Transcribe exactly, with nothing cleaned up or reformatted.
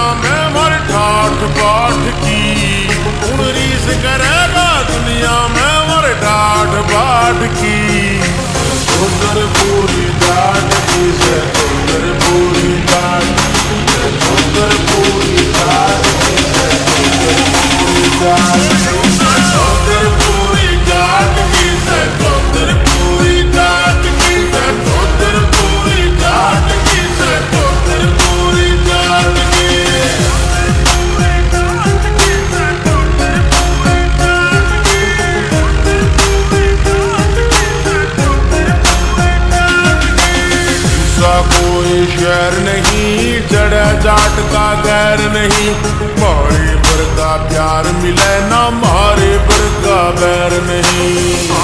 में मर ठाठ बाट की, उन रीस करेगा दुनिया में मर ठाठ बाट की। उधर पूरी डाट की से उधर पूरी डाट, उधर पूरी डाट की से उधर पूरी डाट, उधर पूरी डाट की से उधर पूरी डाट की से उधर पूरी डाट की से उधर पूरी डाट की। कोई शहर नहीं, चढ़े जाट का गैर नहीं, मारे बर का प्यार मिले ना मारे बर का बैर नहीं।